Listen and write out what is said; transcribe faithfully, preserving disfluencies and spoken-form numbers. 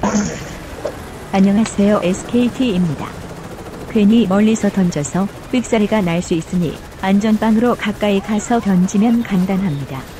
안녕하세요, 에스케이티입니다. 괜히 멀리서 던져서 삑사리가 날 수 있으니 안전빵으로 가까이 가서 던지면 간단합니다.